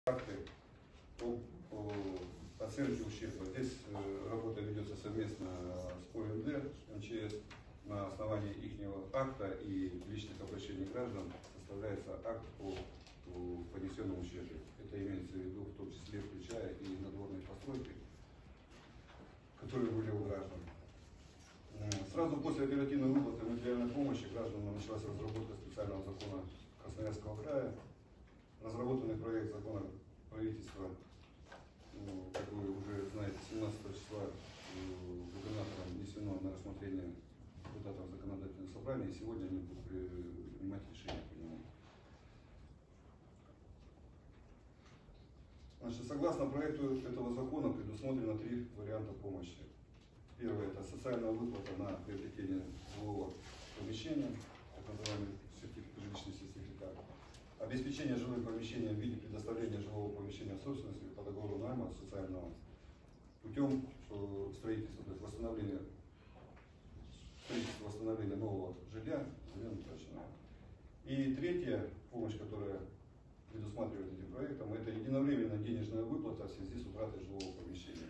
Акты по оценке ущерба. Здесь работа ведется совместно с ОМД, МЧС. На основании их акта и личных обращений граждан составляется акт по понесенному ущербу. Это имеется в виду в том числе, включая и надворные постройки, которые были у граждан. Сразу после оперативной выплаты материальной помощи гражданам началась разработка специального закона Красноярского края. Разработанный проект закона правительства, как вы уже знаете, 17 числа губернатором внесено на рассмотрение депутатов законодательного собрания, и сегодня они будут принимать решение по нему. Значит, согласно проекту этого закона предусмотрено 3 варианта помощи. Первое – это социальная выплата на приобретение жилого помещения, так называемый жилищный сертификат. Обеспечение жилых помещений в виде предоставления жилого помещения в собственности по договору найма социального путем строительства, то есть восстановления нового жилья, точно. И третья помощь, которая предусматривает этим проектом, это единовременная денежная выплата в связи с утратой жилого помещения.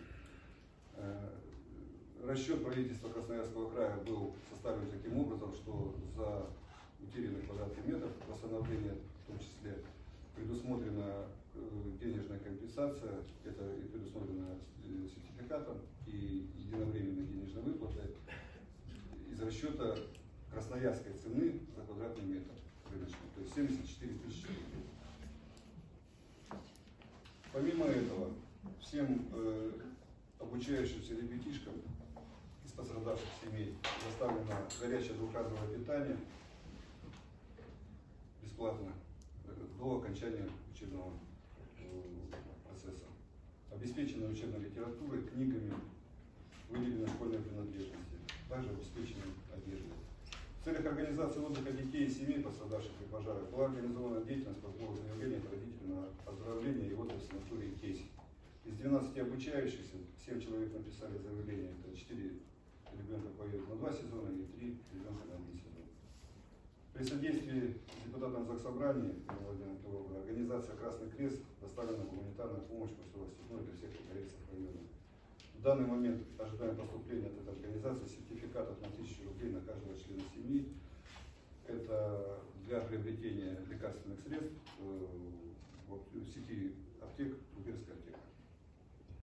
Расчет правительства Красноярского края был составлен таким образом, что за утерянный квадратный метр восстановления, в том числе, предусмотрена денежная компенсация, это и предусмотрено сертификатом и единовременной денежной выплатой из расчета красноярской цены за квадратный метр рыночный, то есть 74 тысячи рублей. Помимо этого, всем обучающимся ребятишкам из пострадавших семей доставлено горячее двухразовое питание бесплатно до окончания учебного процесса. Обеспечена учебной литературой, книгами, выделены школьные принадлежности, также обеспечена одеждой. В целях организации отдыха детей и семей, пострадавших при пожарах, была организована деятельность по сбору заявлений от родителей на оздоровление и отдых в санатории КЕСИ. Из 12 обучающихся 7 человек написали заявление, это 4 ребенка поедут на 2 сезона и 3 ребенка на 1 сезон. При содействии депутатам Заксобрания организация «Красный крест» доставлена гуманитарная помощь по Севастопольной для всех пригорельцев района. В данный момент ожидаем поступления от этой организации сертификатов на 1000 рублей на каждого члена семьи. Это для приобретения лекарственных средств в сети аптек Губернской